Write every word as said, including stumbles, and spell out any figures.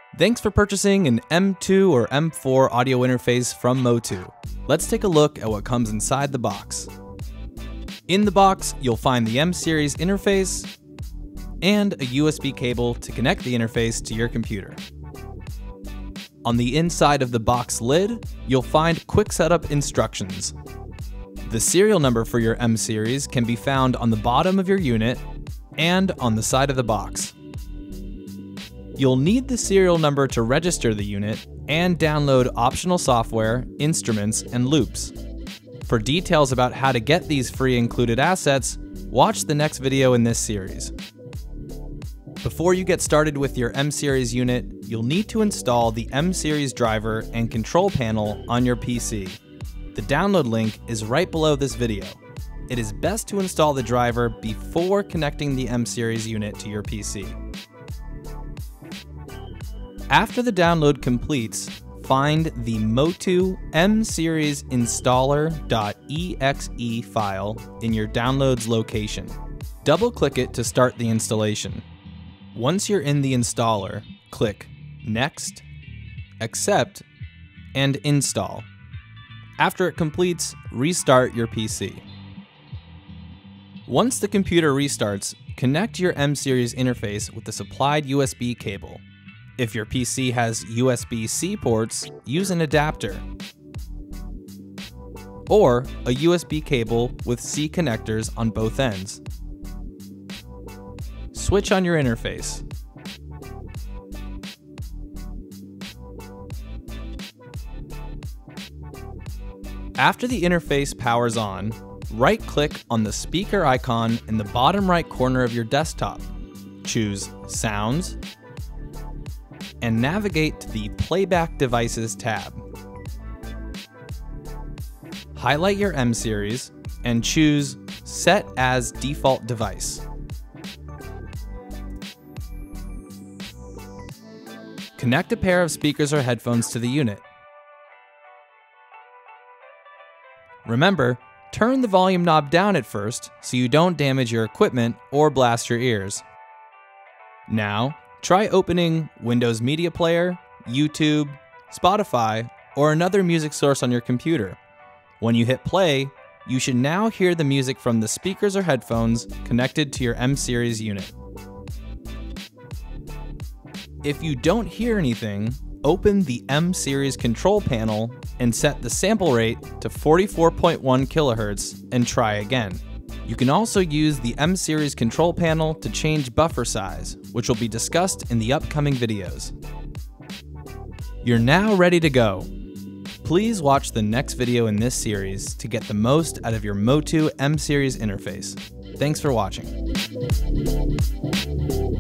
Thanks for purchasing an M two or M four audio interface from Motu. Let's take a look at what comes inside the box. In the box, you'll find the M Series interface and a U S B cable to connect the interface to your computer. On the inside of the box lid, you'll find quick setup instructions. The serial number for your M Series can be found on the bottom of your unit and on the side of the box. You'll need the serial number to register the unit and download optional software, instruments, and loops. For details about how to get these free included assets, watch the next video in this series. Before you get started with your M Series unit, you'll need to install the M Series driver and control panel on your P C. The download link is right below this video. It is best to install the driver before connecting the M Series unit to your P C. After the download completes, find the Motu M Series installer.exe file in your downloads location. Double-click it to start the installation. Once you're in the installer, click Next, Accept, and Install. After it completes, restart your P C. Once the computer restarts, connect your M Series interface with the supplied U S B cable. If your P C has U S B C ports, use an adapter or a U S B cable with C connectors on both ends. Switch on your interface. After the interface powers on, right-click on the speaker icon in the bottom right corner of your desktop. Choose Sounds, and navigate to the Playback Devices tab. Highlight your M Series and choose Set as Default Device. Connect a pair of speakers or headphones to the unit. Remember, turn the volume knob down at first so you don't damage your equipment or blast your ears. Now, try opening Windows Media Player, YouTube, Spotify, or another music source on your computer. When you hit play, you should now hear the music from the speakers or headphones connected to your M Series unit. If you don't hear anything, open the M Series control panel and set the sample rate to forty-four point one kilohertz and try again. You can also use the M Series control panel to change buffer size, which will be discussed in the upcoming videos. You're now ready to go. Please watch the next video in this series to get the most out of your Motu M Series interface. Thanks for watching.